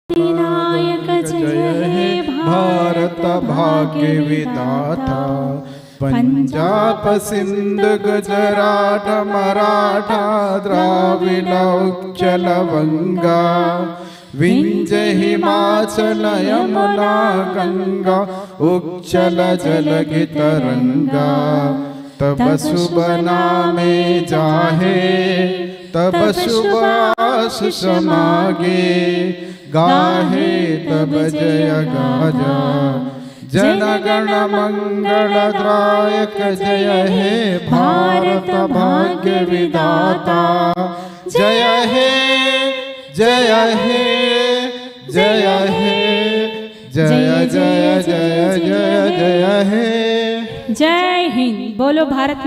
नायक जय हे भारत भाग्य विधाता। पंजाब सिंध गुजरात मराठा द्राविड़ उच्चल गंगा विंध्य हिमाचल यमुना गंगा उच्चल जलधि तरंगा। तब शुभ नामे जाहे तब शुभ आशीष मागे गाहे तब जय गाजा। जन गण मंगलदायक जय हे भारत भाग्य विधाता। जय हे जय हे जय हे जय जय जय जय जय हे। जय हिंद। बोलो भारत।